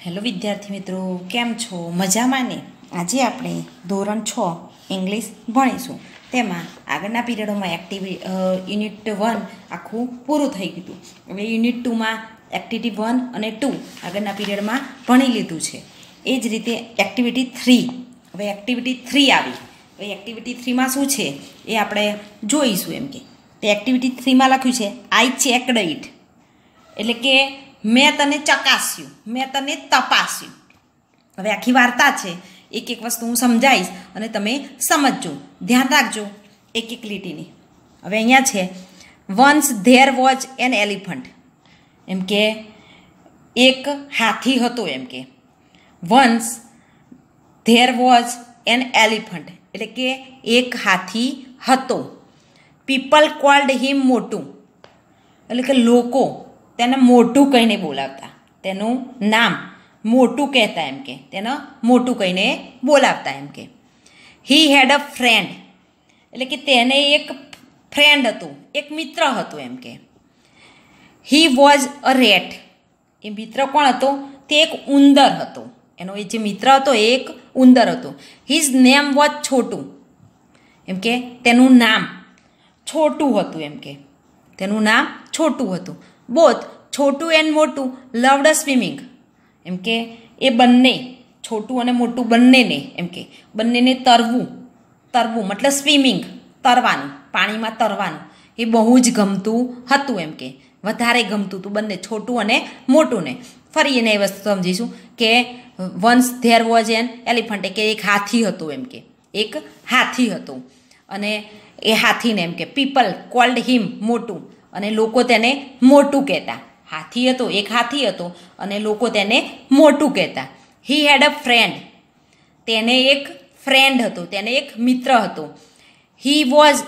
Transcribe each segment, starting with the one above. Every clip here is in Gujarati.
હેલો વિદ્યાર્થી મિત્રો, કેમ છો? મજામાં ને? આજે આપણે ધોરણ 6 ઇંગ્લિશ ભણીશું. તેમાં આગળના પીરિયડોમાં યુનિટ 1 આખું પૂરું થઈ ગયું. હવે યુનિટ 2માં એક્ટિવિટી 1 અને 2 આગળના પીરિયડમાં ભણી લીધું છે. એ જ રીતે એક્ટિવિટી 3, હવે એક્ટિવિટી 3 આવી. હવે એક્ટિવિટી 3માં શું છે એ આપણે જોઈશું. એમ કે તે એક્ટિવિટી 3માં લખ્યું છે આઈ ચેકડ ઇટ, એટલે કે મેં તને ચકાસ્યું, મેં તને તપાસ્યું. હવે આખી વાર્તા છે, એક એક વસ્તુ હું સમજાવીશ અને તમે સમજજો, ધ્યાન રાખજો એક એક લીટીની. હવે અહીંયા છે once there was an elephant, એમ કે એક હાથી હતો. એમ કે once there was an elephant, એટલે કે એક હાથી હતો. પીપલ કોલ્ડ હિમ મોટું, એટલે કે લોકો તેને મોટું કહીને બોલાવતા, તેનું નામ મોટું કહેતા. એમ કે તેને મોટું કહીને બોલાવતા. એમ કે હી હેડ અ ફ્રેન્ડ, એટલે કે તેને એક ફ્રેન્ડ હતું, એક મિત્ર હતું. એમ કે હી વોઝ અ રેટ, એ મિત્ર કોણ હતો? તે એક ઉંદર હતો. એનો એ જે મિત્ર હતો એ એક ઉંદર હતો. હિઝ નેમ વોઝ છોટું, એમ કે તેનું નામ છોટું હતું. એમ કે તેનું નામ છોટું હતું. Both Chhotu and Motu loved swimming, એમ કે એ બંને છોટું અને મોટું બંનેને, એમ કે બંનેને તરવું, તરવું મતલબ સ્વિમિંગ, તરવાનું, પાણીમાં તરવાનું એ બહુ જ ગમતું હતું. એમ કે વધારે ગમતું હતું બંને, છોટું અને મોટુંને. ફરી એને એ વસ્તુ સમજીશું કે once there was an elephant, કે એક હાથી હતું. એમ કે એક હાથી હતું અને એ હાથીને એમ કે પીપલ કોલ્ડ હિમ મોટું, અને લોકો તેને મોટું કહેતા. હાથી હતો, એક હાથી હતો અને લોકો તેને મોટું કહેતા. હી હેડ અ ફ્રેન્ડ, તેને એક ફ્રેન્ડ હતો, તેને એક મિત્ર હતો. હી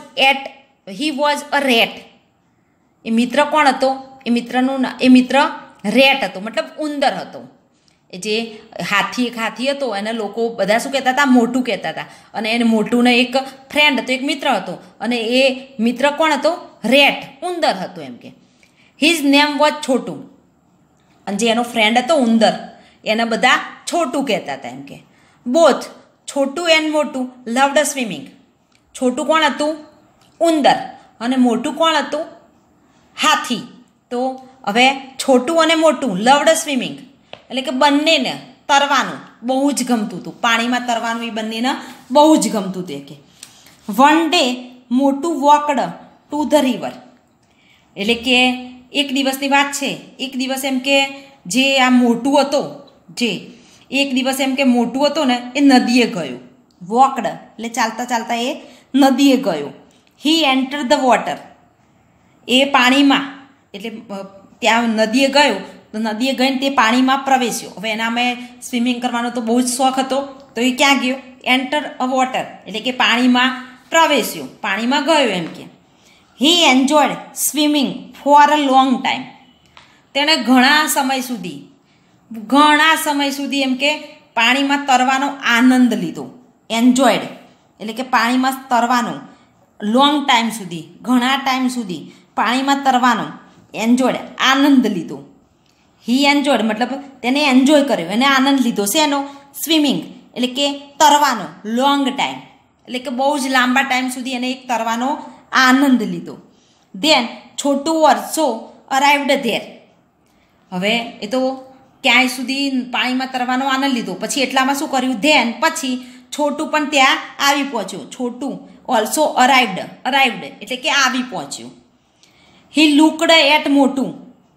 વોઝ અ રેટ, એ મિત્ર કોણ હતો? એ મિત્ર રેટ હતો, મતલબ ઉંદર હતો. એ જે હાથી એક હાથી હતો એને લોકો બધા શું કહેતા હતા? મોટું કહેતા હતા. અને એને મોટુંને એક ફ્રેન્ડ હતો, એક મિત્ર હતો, અને એ મિત્ર કોણ હતો? રેટ, ઉંદર હતો. એમ કે હિઝ નેમ વોઝ છોટું, અને જે એનો ફ્રેન્ડ હતો ઉંદર એને બધા છોટું કહેતા હતા. એમ કે both Chhotu and Motu loved swimming, Chhotu કોણ હતું? ઉંદર, અને મોટું કોણ હતું? હાથી. તો હવે છોટું અને મોટું લવડ સ્વિમિંગ, એટલે કે બંનેને તરવાનું બહુ જ ગમતું હતું, પાણીમાં તરવાનું એ બંનેને બહુ જ ગમતું હતું. કે one day Motu walked to the river, એટલે કે એક દિવસની વાત છે. એક દિવસ એમ કે જે આ મોટું હતો, જે એક દિવસ એમ કે મોટું હતો ને એ નદીએ ગયો. વોકડ એટલે ચાલતા ચાલતા એ નદીએ ગયો. હી એન્ટર ધ વોટર, એ પાણીમાં, એટલે ત્યાં નદીએ ગયો તો નદીએ ગઈને તે પાણીમાં પ્રવેશ્યો. હવે એનામાં સ્વિમિંગ કરવાનો તો બહુ જ શોખ હતો, તો એ ક્યાં ગયો? એન્ટર અ વોટર, એટલે કે પાણીમાં પ્રવેશ્યો, પાણીમાં ગયો. એમ કે he enjoyed swimming for a long time, તેણે ઘણા સમય સુધી એમ કે પાણીમાં તરવાનો આનંદ લીધો. એન્જોયડ એટલે કે પાણીમાં તરવાનો, લોંગ ટાઈમ સુધી, ઘણા ટાઈમ સુધી પાણીમાં તરવાનો એન્જોયડ, આનંદ લીધો. હી એન્જોયડ મતલબ તેને એન્જોય કર્યો, એને આનંદ લીધો. શેનો? સ્વિમિંગ એટલે કે તરવાનો, લોંગ ટાઈમ એટલે કે બહુ જ લાંબા ટાઈમ સુધી એને એક તરવાનો આનંદ લીધો. ધેન છોટું વર્ષો અરાઇવ્ડ ધેર, હવે એ તો ક્યાંય સુધી પાણીમાં તરવાનો આનંદ લીધો, પછી એટલામાં શું કર્યું? ધેન પછી છોટું પણ ત્યાં આવી પહોંચ્યું. છોટું ઓલ્સો અરાઇવ્ડ એટલે કે આવી પહોંચ્યું. હી લુકડ એટ મોટું,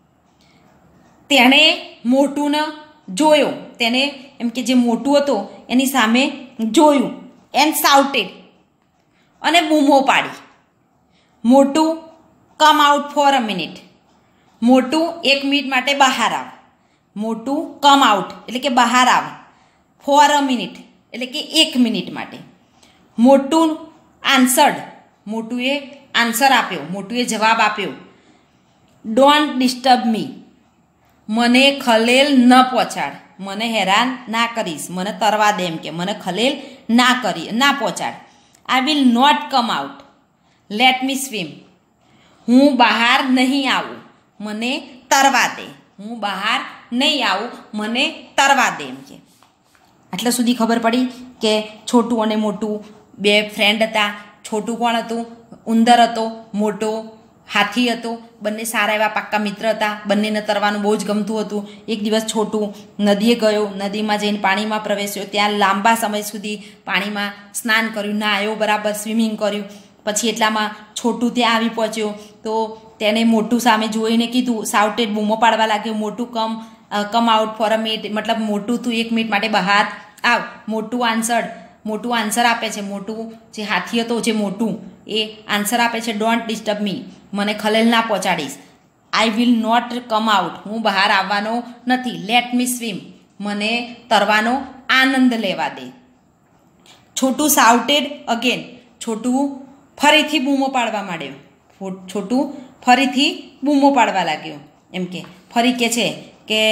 તેણે મોટુંને જોયો, તેને એમ કે જે મોટું હતો એની સામે જોયું. એન્ડ શાઉટેડ, અને બૂમો પાડી. મોટું come out for a minute, મોટું 1 મિનિટ માટે બહાર આવ. મોટું કમ આઉટ એટલે કે બહાર આવ. ફોર અ મિનિટ એટલે કે 1 મિનિટ માટે. મોટું આન્સર્ડ, મોટુએ આન્સર આપ્યો, મોટુએ જવાબ આપ્યો. ડોન્ટ ડિસ્ટર્બ મી, મને ખલેલ ન પહોંચાડ, મને હેરાન ના કરીશ, મને તરવા દે. એમ કે મને ખલેલ ના પહોંચાડ. I will not come out, let me swim, હું બહાર નહીં આવું, મને તરવા દે, હું બહાર નહીં આવું, મને તરવા દે એમ કે. આટલા સુધી ખબર પડી કે છોટું અને મોટું બે ફ્રેન્ડ હતા. છોટું કોણ હતું? ઉંદર હતો. મોટો હાથી હતો. બંને સારા એવા પાક્કા મિત્ર હતા. બંનેને તરવાનું બહુ જ ગમતું હતું. એક દિવસ છોટું નદીએ ગયો. નદીમાં જઈને પાણીમાં પ્રવેશ્યો. ત્યાં લાંબા સમય સુધી પાણીમાં સ્નાન કર્યું, નાહ્યો, બરાબર સ્વિમિંગ કર્યું. પછી એટલામાં છોટું ત્યાં આવી પહોંચ્યો. તો તેને મોટું સામે જોઈને કીધું, સાઉટેડ બૂમો પાડવા લાગ્યો, Motu come out for a minute, મતલબ મોટું તું 1 મિનિટ માટે બહાર આવ. મોટું આન્સર આપે છે. મોટું જે હાથી હતો, જે મોટું, એ આન્સર આપે છે, ડોન્ટ ડિસ્ટર્બ મી, મને ખલેલ ના પહોંચાડીશ. I will not come out, હું બહાર આવવાનો નથી. લેટ મી સ્વિમ, મને તરવાનો આનંદ લેવા દે. છોટું સાઉટેડ અગેન, છોટું ફરીથી બૂમો પાડવા માંડ્યો. છોટું ફરીથી બૂમો પાડવા લાગ્યો. એમ કે ફરી કે છે કે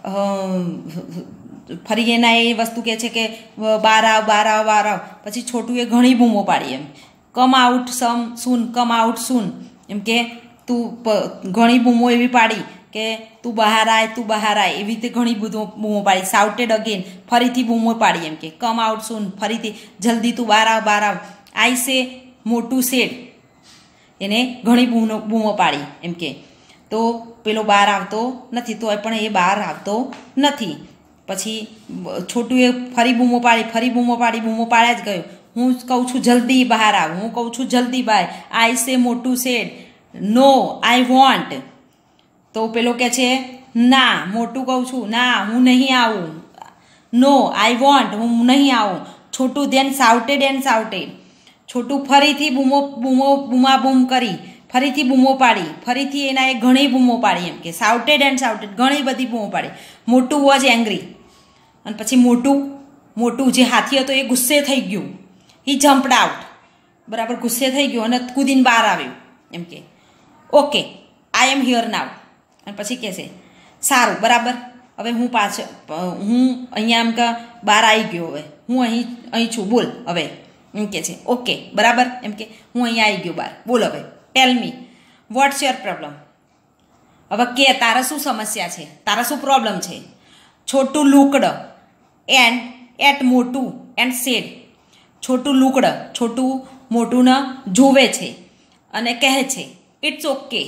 ફરી એના એ વસ્તુ કહે છે કે બહાર આવ, બહાર આવ, બહાર આવ. પછી છોટું એ ઘણી બૂમો પાડી એમ, કમ આઉટ સૂન, કમ આઉટ સૂન. એમ કે તું ઘણી બૂમો એવી પાડી કે તું બહાર આય, તું બહાર આય, એવી રીતે ઘણી બૂમો પાડી. સાઉટેડ અગેન, ફરીથી બૂમો પાડી. એમ કે કમ આઉટ સૂન, ફરીથી જલ્દી તું બહાર આવ, બહાર આવ. આઈ સે, મોટું સેડ, એને ઘણી બૂમો પાડી. એમ કે તો પેલો બહાર આવતો નથી, તો પણ એ બહાર આવતો નથી. પછી છોટુએ ફરી બૂમો પાડી, બૂમો પાડ્યા જ ગયો. હું કહું છું જલ્દી બહાર આવ, હું કહું છું જલ્દી બહાર. આઈ સે, મોટું સેડ, નો આઈ વોન્ટ. તો પેલો કહે છે ના, મોટું કહું છું ના, હું નહીં આવું. નો આઈ વોન્ટ, હું નહીં આવું. છોટું ધેન સાઉટેડ એન્ડ સાઉટેડ. છોટું ફરીથી બૂમાબૂમ કરી, ફરીથી બૂમો પાડી, ફરીથી એના એ ઘણી બૂમો પાડી. એમ કે સાઉટેડ એન્ડ સાઉટેડ, ઘણી બધી બૂમો પાડી. મોટું વોઝ એંગ્રી. અને પછી મોટું જે હાથી હતો એ ગુસ્સે થઈ ગયું. હી જમ્પડ આઉટ, બરાબર ગુસ્સે થઈ ગયો અને કૂદીને બહાર આવ્યું. એમ કે ઓકે, આઈ એમ હિયર નાવ. અને પછી કહેશે સારું, બરાબર, હવે હું અહીંયા એમ કે બહાર આવી ગયો, હવે હું અહીં છું, બોલ હવે. એમ કે છે ઓકે, બરાબર. એમ કે હું અહીંયા આવી ગયો બહાર, બોલ હવે. Tell me what's your problem. હવે કે તારા શું સમસ્યા છે, તારા શું પ્રોબ્લેમ છે. Chhotu looked and at Motu and said. Chhotu looked, Chhotu મોટુંને જોવે છે અને કહે છે ઇટ્સ ઓકે,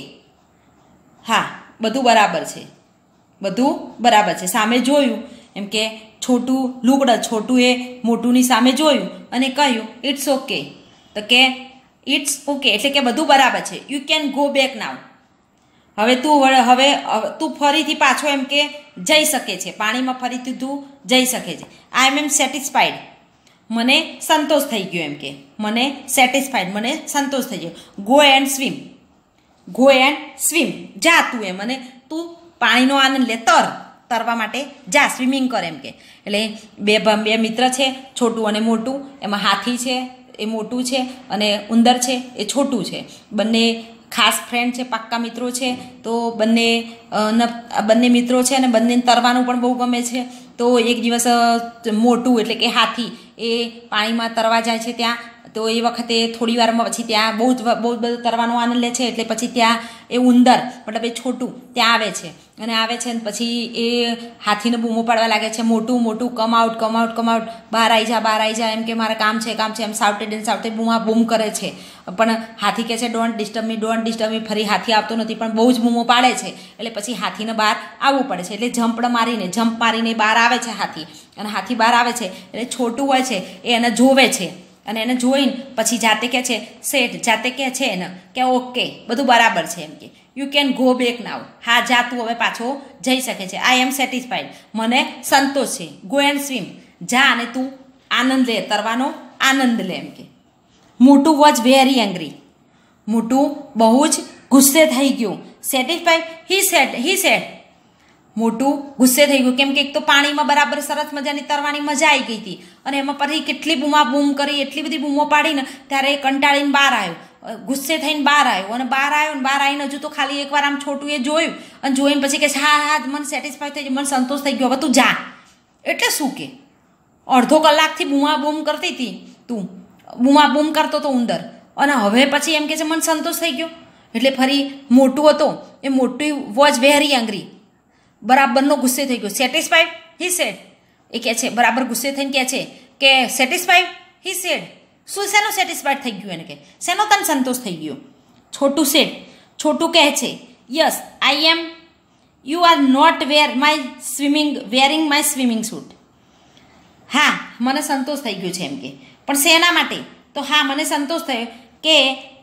હા બધું બરાબર છે, બધું બરાબર છે. સામે જોયું. એમ કે છોટું લુકડ, છોટું એ મોટુંની સામે જોયું અને કહ્યું ઇટ્સ ઓકે. તો કે ઇટ્સ ઓકે એટલે કે બધું બરાબર છે. You can go back now. હવે તું ફરીથી પાછો એમ કે જઈ શકે છે, પાણીમાં ફરીથી તું જઈ શકે છે. આઈ એમ સેટિસ્ફાઈડ, મને સંતોષ થઈ ગયો. એમ કે મને સેટિસ્ફાઈડ, મને સંતોષ થઈ ગયો. Go and swim, go and swim, જા તું એમ, અને તું પાણીનો આનંદ લે, તરવા માટે જા, સ્વિમિંગ કર. એમ કે એટલે બે મિત્ર છે, છોટું અને મોટું. એમાં હાથી છે એ મોટું છે અને ઉંદર છે એ છોટું છે. બંને ખાસ ફ્રેન્ડ છે, પાક્કા મિત્રો છે. તો બંને મિત્રો છે અને બંનેને તરવાનું પણ બહુ ગમે છે. તો એક દિવસ મોટું એટલે કે હાથી એ પાણીમાં તરવા જાય છે. ત્યાં તો એ વખતે થોડી વારમાં પછી ત્યાં બહુ જ બધું તરવાનો આનંદ લે છે. એટલે પછી ત્યાં એ ઉંદર મતલબ એ છોટું ત્યાં આવે છે અને પછી એ હાથીને બૂમો પાડવા લાગે છે, Motu come out, come out, come out, બહાર આવી જા, એમ કે મારે કામ છે એમ સાઉટેડ એન્ડ સાઉટેડ બૂમ કરે છે. પણ હાથી કહે છે don't disturb me, don't disturb me. ફરી હાથી આવતો નથી પણ બહુ જ બૂમો પાડે છે. એટલે પછી હાથીને બહાર આવવું પડે છે. એટલે જમ્પ મારીને બહાર આવે છે હાથી. અને હાથી બહાર આવે છે એટલે છોટું હોય છે એ એને જોવે છે અને એને જોઈને પછી જાતે કહે છે એને કે ઓકે બધું બરાબર છે. એમ કે you can go back now, હા જા તું હવે પાછો જઈ શકે છે. આઈ એમ સેટિસ્ફાઈડ, મને સંતોષ છે. ગો એન્ડ સ્વિમ, જા અને તું આનંદ લે, તરવાનો આનંદ લે. એમ કે મોટું વોઝ વેરી એંગ્રી, મોટું બહુ જ ગુસ્સે થઈ ગયું. સેટિસ્ફાઈડ હી સેડ, મોટું ગુસ્સે થઈ ગયું. કેમ કે એક તો પાણીમાં બરાબર સરસ મજાની તરવાની મજા આવી ગઈ હતી અને એમાં પછી કેટલી બૂમ કરી, એટલી બધી બૂમો પાડીને ત્યારે એ કંટાળીને બહાર આવ્યો, ગુસ્સે થઈને બહાર આવ્યો. અને બહાર આવીને હજુ તો ખાલી એકવાર આમ છોટું એ જોયું અને જોઈને પછી કે હા મને સેટિસ્ફાઈ થઈ ગયું, મને સંતોષ થઈ ગયો, હવે તું જા. એટલે શું કે અડધો કલાકથી બૂમ કરતી હતી તું, બૂમ કરતો હતો ઉંદર, અને હવે પછી એમ કે છે મને સંતોષ થઈ ગયો. એટલે ફરી મોટું હતો એ મોટું વોઝ વેરી એંગ્રી, બરાબરનો ગુસ્સે થઈ ગયો. Satisfied he said. એ કહે છે બરાબર ગુસ્સે થઈને કહે છે કે સેટિસ્ફાઈડ હી સેડ. શું શેનો સેટિસ્ફાઈડ થઈ ગયું એને કે શેનો તને સંતોષ થઈ ગયો. છોટું સેડ. છોટું કહે છે yes I M you are not wearing my swimming suit. હા મને સંતોષ થઈ ગયો છે એમ કે પણ શેના માટે તો હા મને સંતોષ થયો કે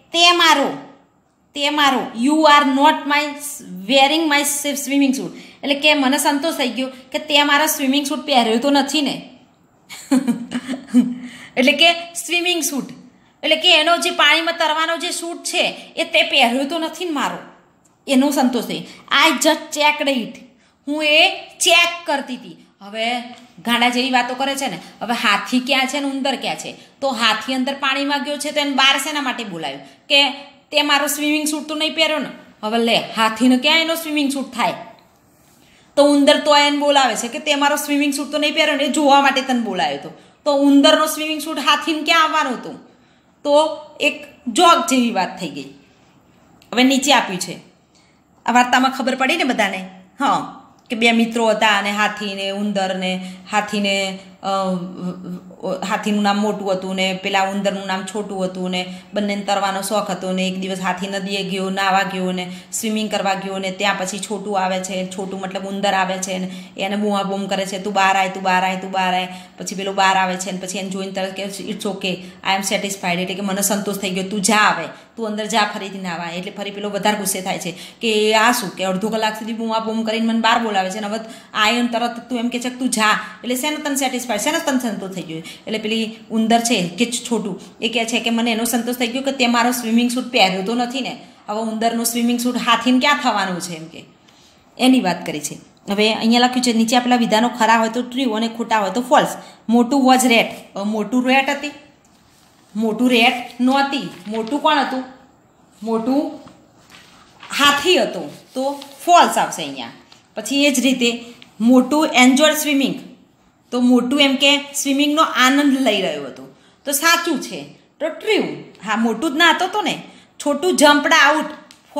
તે મારો you are not wearing my swimming suit એટલે કે મને સંતોષ થઈ ગયો કે તે મારા સ્વિમિંગ સૂટ પહેર્યો તો નથી ને. એટલે કે સ્વિમિંગ સૂટ એટલે કે એનો જે પાણીમાં તરવાનો જે સૂટ છે એ તે પહેર્યો તો નથી ને મારો, એનો સંતોષ થઈ. I just checked it. હું એ ચેક કરતી હતી. હવે ગાંડા જેવી વાતો કરે છે ને. હવે હાથી ક્યાં છે ને ઉંદર ક્યાં છે? તો હાથી અંદર પાણીમાં ગયો છે તો એને બહાર શેના માટે બોલાવ્યો કે તે મારો સ્વિમિંગ સૂટ તો નહીં પહેર્યો ને. હવે લે હાથીને ક્યાં એનો સ્વિમિંગ સૂટ થાય? તો ઉંદર તો એને બોલાવે છે કે તે મારો સ્વિમિંગ સૂટ તો નહીં પહેર્યો ને, એ જોવા માટે તને બોલાવ્યો હતો. તો ઉંદરનો સ્વિમિંગ સૂટ હાથીને ક્યાં આવવાનું હતું? તો એક જોક જેવી વાત થઈ ગઈ. હવે નીચે આપ્યું છે. આ વાર્તામાં ખબર પડી ને બધાને? હા કે બે મિત્રો હતા અને હાથીને ઉંદરને હાથીનું નામ મોટું હતું ને પેલા ઉંદરનું નામ છોટું હતું ને બંનેને તરવાનો શોખ હતો ને એક દિવસ હાથી નદીએ ગયો, નાહવા ગયો ને સ્વિમિંગ કરવા ગયો ને ત્યાં પછી છોટું આવે છે. છોટું મતલબ ઉંદર આવે છે ને એને બૂમા બૂમ કરે છે તું બહાર આય તું બહાર આય તું બહાર આય. પછી પેલું બહાર આવે છે ને પછી એને જોઈને તરત કે it's okay I am satisfied એટલે કે મને સંતોષ થઈ ગયો તું જા આવે તું અંદર જા ફરીથી નાહવા. એટલે ફરી પેલો વધારે ગુસ્સે થાય છે કે આ શું કે અડધો કલાક સુધી બૂમા બૂમ કરીને મને બહાર બોલાવે છે ને હવે આયન તરત તું એમ કે છે કે તું જા એટલે શેનો તને સેટિસ્ફાઈડ શેનો તને સંતોષ થઈ ગયો. એટલે પેલી ઉંદર છે કે છોટું એ કહે છે કે મને એનો સંતોષ થઈ ગયો કે તે મારો સ્વિમિંગ સૂટ પહેર્યો તો નથી ને. હવે ઉંદરનું સ્વિમિંગ સૂટ હાથીને ક્યાં થવાનું છે એમ કે એની વાત કરી છે. હવે અહીંયા લખ્યું છે નીચે આપેલા વિધાનો ખરા હોય તો ટ્રુ અને ખોટા હોય તો ફોલ્સ. Motu was rate. મોટું રેટ હતી? મોટું રેટ નહોતી. મોટું કોણ હતું? મોટું હાથી હતું તો ફોલ્સ આવશે અહીંયા. પછી એ જ રીતે મોટું એન્જોય સ્વિમિંગ તો મોટું એમ કે સ્વિમિંગનો આનંદ લઈ રહ્યો હતો તો સાચું છે તો ટ્રુ. હા મોટું જ ના હતો તો ને. Chhotu jumped out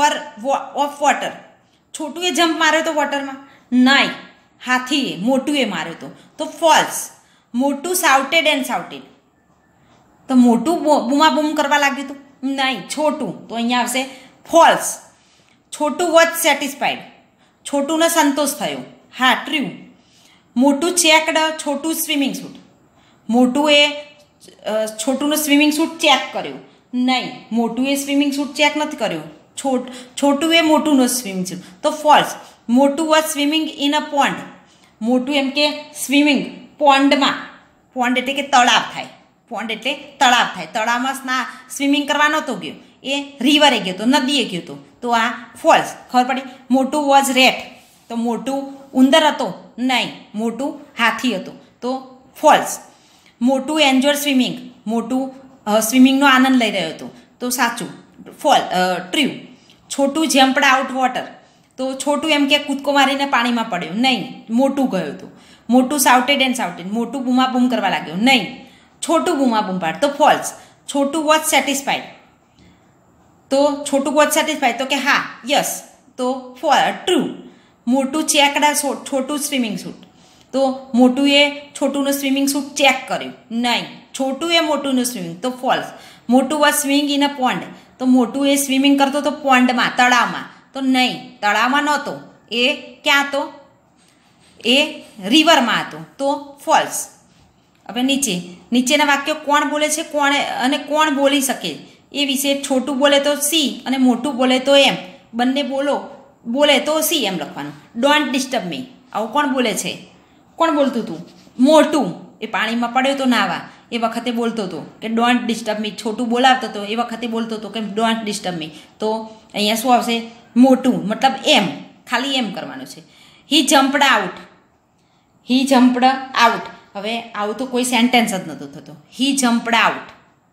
of water. Chhotu એ જમ્પ માર્યો તો વોટરમાં? નહીં, હાથીએ મોટું એ માર્યો હતો તો ફોલ્સ. મોટું સાઉટેડ એન્ડ સાઉટેડ તો મોટું બૂમા બૂમ કરવા લાગ્યું હતું? નહીં, છોટું. તો અહીંયા આવશે ફોલ્સ. Chhotu was satisfied. છોટુંને સંતોષ થયો. હા true. Motu checked Chhotu swimming suit. Motu એ છોટુંનો સ્વિમિંગ સૂટ ચેક કર્યો? નહીં, મોટું એ સ્વિમિંગ સૂટ ચેક નથી કર્યો. છોટું એ મોટુંનો સ્વિમિંગ સૂટ તો false. Motu was swimming in a pond. Motu એમ કે સ્વિમિંગ પોન્ડમાં. પોન્ડ એટલે કે તળાવ થાય. પોન્ડ એટલે તળાવ થાય. તળાવમાં સ્વિમિંગ કરવા નહોતો ગયો, એ રિવરે ગયો હતો, નદીએ ગયો હતો તો આ ફોલ્સ. ખબર પડી? મોટું વોઝ રેટ તો મોટું ઉંદર હતો? નહીં, મોટું હાથી હતો તો ફોલ્સ. મોટું એન્જોય સ્વિમિંગ. મોટું સ્વિમિંગનો આનંદ લઈ રહ્યો હતો તો સાચું true. Chhotu jumped out water તો છોટું એમ કે કૂદકો મારીને પાણીમાં પડ્યો? નહીં, મોટું ગયું હતું. મોટું સાઉટેડ એન્ડ સાઉટેડ મોટું બૂમા બૂમ કરવા લાગ્યો? નહીં, છોટું બૂમા બૂમ પાડ તો ફોલ્સ. છોટું વોઝ સેટિસ્ફાઈડ તો છોટું વોઝ સેટિસ્ફાઈડ તો કે હા યસ તો true. Motu checked Chhotu swimming suit તો મોટું એ છોટુંનું સ્વિમિંગ સૂટ ચેક કર્યું? નહીં, છોટું એ મોટુંનું સ્વિમિંગ તો false. Motu was swimming in a pond તો મોટું એ સ્વિમિંગ કરતો તો પોન્ડમાં તળાવમાં તો નહીં, તળાવમાં નહોતો, એ ક્યાં હતો? એ રિવરમાં હતો તો ફોલ્સ. હવે નીચેના વાક્યો કોણ બોલે છે અને કોણ બોલી શકે એ વિશે. છોટું બોલે તો સી અને મોટું બોલે તો એમ. બંને બોલે તો સી એમ લખવાનું. ડોન્ટ ડિસ્ટર્બ મી આવું કોણ બોલે છે? કોણ બોલતું હતું? મોટું. એ પાણીમાં પડ્યો તો નાવા એ વખતે બોલતો હતો કે ડોન્ટ ડિસ્ટર્બ મી. છોટું બોલાવતો હતો એ વખતે બોલતો હતો કે ડોન્ટ ડિસ્ટર્બ મી. તો અહીંયા શું આવશે? મોટું મતલબ એમ, ખાલી એમ કરવાનું છે. He jumped out. He jumped out. હવે આવું તો કોઈ સેન્ટેન્સ જ નહોતો થતો. હી જમ્પડ આઉટ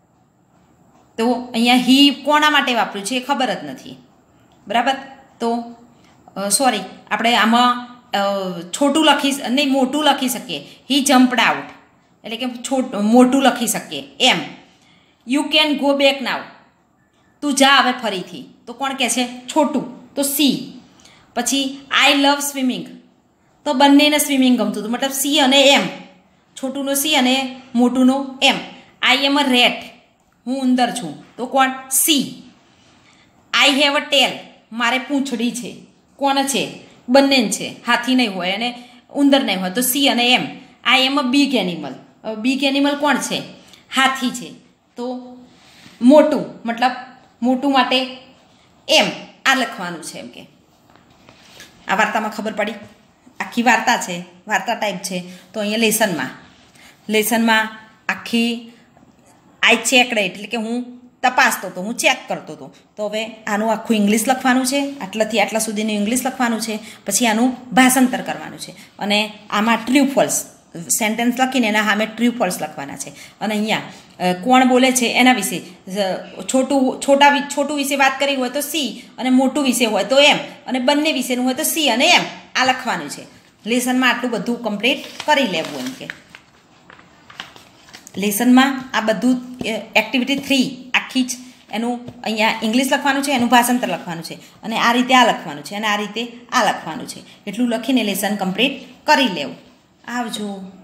તો અહીંયા હી કોના માટે વાપર્યું છે એ ખબર જ નથી. બરાબર? તો સોરી આપણે આમાં છોટું નહીં મોટું લખી શકીએ. હી જમ્પડ આઉટ એટલે કે મોટું લખી શકીએ એમ. You can go back now. તું જા હવે ફરીથી તો કોણ કહે છે? છોટું તો સી. પછી આઈ લવ સ્વિમિંગ તો બંનેને સ્વિમિંગ ગમતું હતું, મતલબ સી અને એમ, છોટુંનો સી અને મોટુંનો એમ. આઈ એમ અ રેટ, હું ઉંદર છું, તો કોણ? સી. આઈ હેવ અ ટેલ, મારે પૂંછડી છે, કોણ છે? બંને છે, હાથી નહીં હોય અને ઉંદર નહીં હોય, તો સી અને એમ. I am a big animal, big animal કોણ છે? હાથી છે, તો મોટું, મતલબ મોટું માટે એમ, આ લખવાનું છે. એમ કે આ વાર્તામાં ખબર પડી, આખી વાર્તા છે, વાર્તા ટાઈપ છે. તો અહીંયા લેસનમાં આખી આઈ ચેકડ એટલે કે હું તપાસતો હતો, હું ચેક કરતો હતો. તો હવે આનું આખું ઇંગ્લિશ લખવાનું છે, આટલાથી આટલા સુધીનું ઇંગ્લિશ લખવાનું છે, પછી આનું ભાષાંતર કરવાનું છે. અને આમાં ટ્રુ ફોલ્સ સેન્ટેન્સ લખીને એના સામે ટ્રુ ફોલ્સ લખવાના છે. અને અહીંયા કોણ બોલે છે એના વિશે, છોટું વિશે વાત કરી હોય તો સી, અને મોટું વિશે હોય તો એમ, અને બંને વિશેનું હોય તો સી અને એમ, આ લખવાનું છે. લેસનમાં આટલું બધું કમ્પ્લીટ કરી લેવું. એમ કે લેસનમાં આ બધું એક્ટિવિટી 3 આખી જ એનું અહીંયા ઇંગ્લિશ લખવાનું છે, એનું ભાષાંતર લખવાનું છે, અને આ રીતે આ લખવાનું છે, અને આ રીતે આ લખવાનું છે. એટલું લખીને લેસન કમ્પ્લીટ કરી લેવું. આવજો.